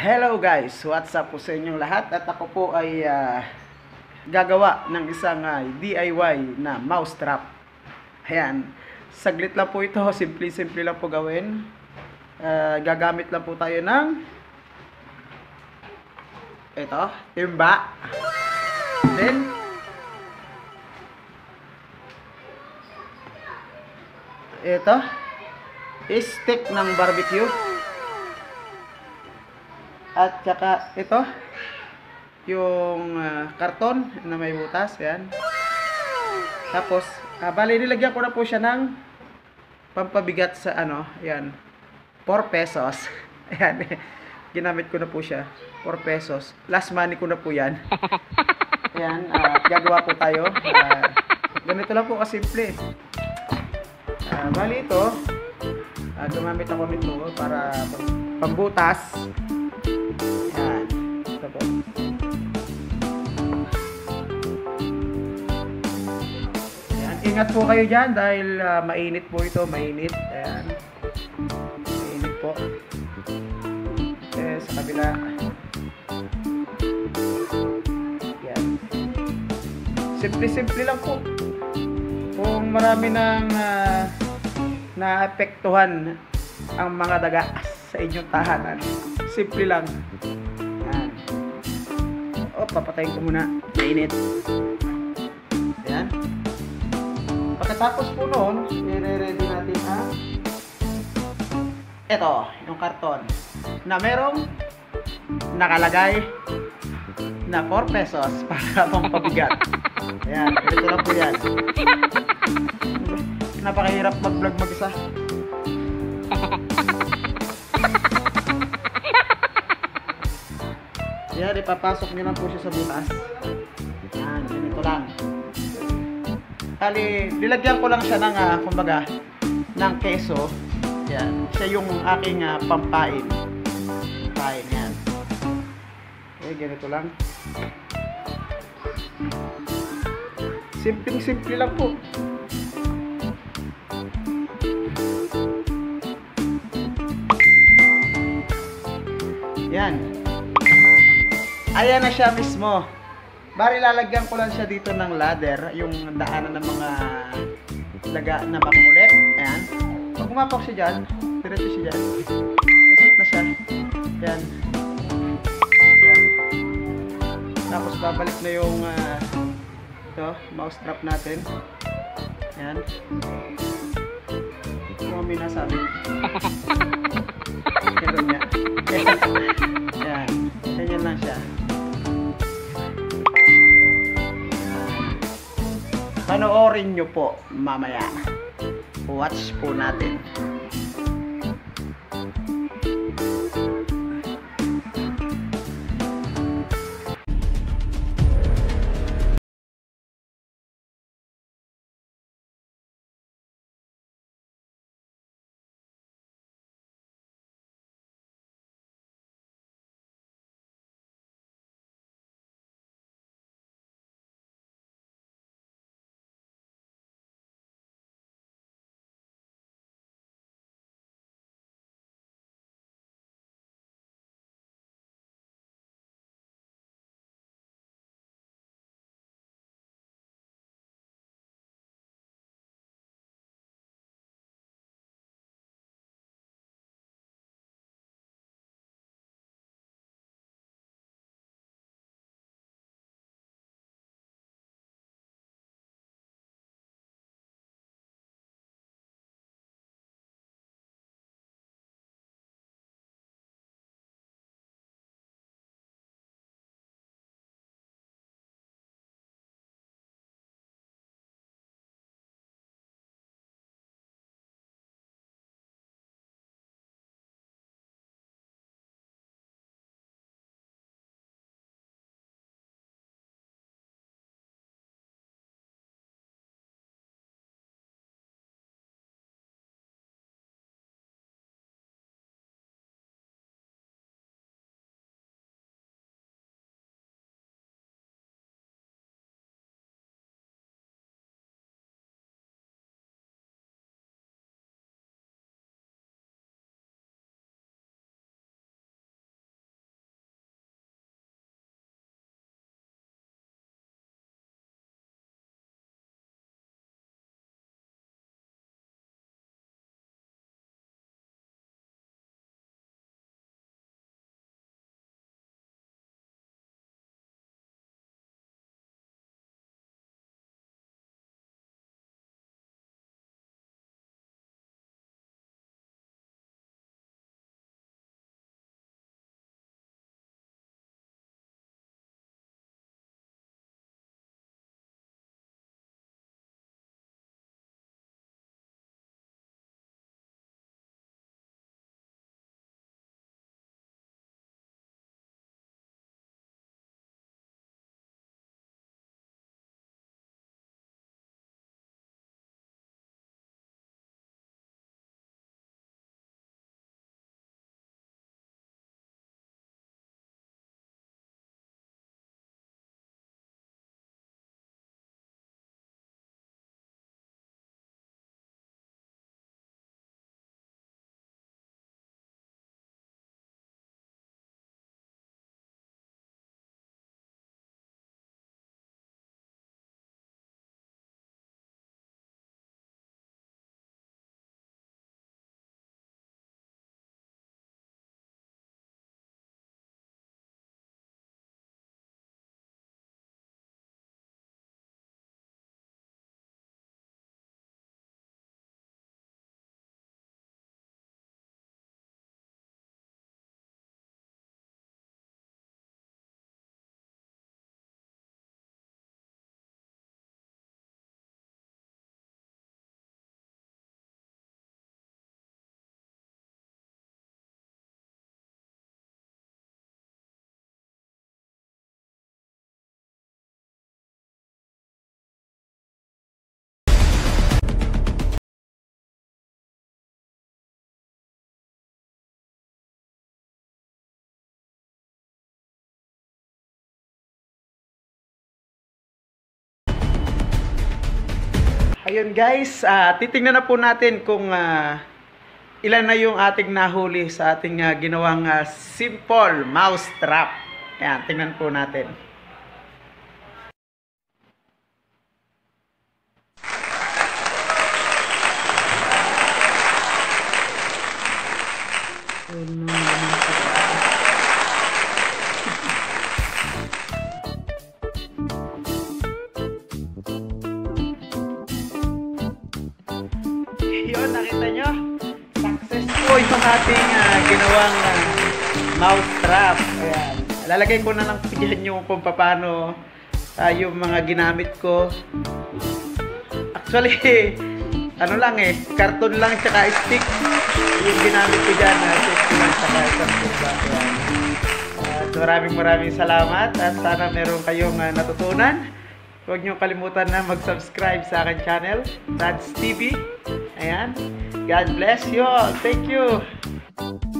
Hello guys, what's up po sa inyong lahat? At ako po ay gagawa ng isang DIY na mouse trap. Ayan, saglit lang po ito, simple lang po gawin. Gagamit lang po tayo ng ito, timba. Then ito, stick ng barbecue. At saka ito, yung karton na may butas, yan. Tapos, bali nilagyan ko na po siya ng pampabigat sa yan, 4 pesos. Ayan, ginamit ko na po siya, 4 pesos. Last money ko na po yan. Ayan, gagawa po tayo. Ganito lang po kasimple. Bali ito, gumamit ako nito para pambutas. Ayan, ito po. Ayan, ingat po kayo dyan dahil mainit po ito, mainit. Ayan, mainit po. Sa kabila. Ayan. Simple lang po. Kung marami nang naapektuhan ang mga daga sa inyong tahanan, simple lang. Ayan. Papatayin ko muna. Mainit. Ayan. Pagkatapos po noon, i-ready natin ang ito, yung karton na merong nakalagay na 4 pesos para pampabigat. Ayan, ito lang po yan. Napakahirap mag-vlog mag-isa. Ayan, ipapasok nyo lang po siya sa butas. Ayan, ganito lang. Kali, nilagyan ko lang siya ng, kumbaga, ng keso. Ayan, siya yung aking pampain. Pampain, yan. Okay, ganito lang. Simple lang po. Yan. Ayan na siya mismo. Bari lalagyan ko lang siya dito ng ladder, yung daanan ng mga laga na makulit. Ayan. Pag umapak siya dyan, diretso siya dyan. Lusot na siya. Ayan. Ayan. Tapos babalik na yung ito, mouse trap natin. Ayan. Kung may nasabi. Ganun niya. Ayan. Ganyan lang siya. Panoorin nyo po mamaya. Watch po natin. ayun guys, titingnan na po natin kung ilan na yung ating nahuli sa ating ginawang simple mouse trap. Ayan, tingnan po natin. Yun, nakita nyo? Successful yung ating ginawang mouse trap. Ayan. Lalagay ko na lang dyan yung kung paano yung mga ginamit ko. Actually, ano lang karton lang tsaka stick yung ginamit ko dyan. Stick lang tsaka karton ba. Maraming salamat at sana meron kayong natutunan. Huwag niyo kalimutan na mag-subscribe sa akin channel, Dad's TV. Ayan. God bless you all. Thank you.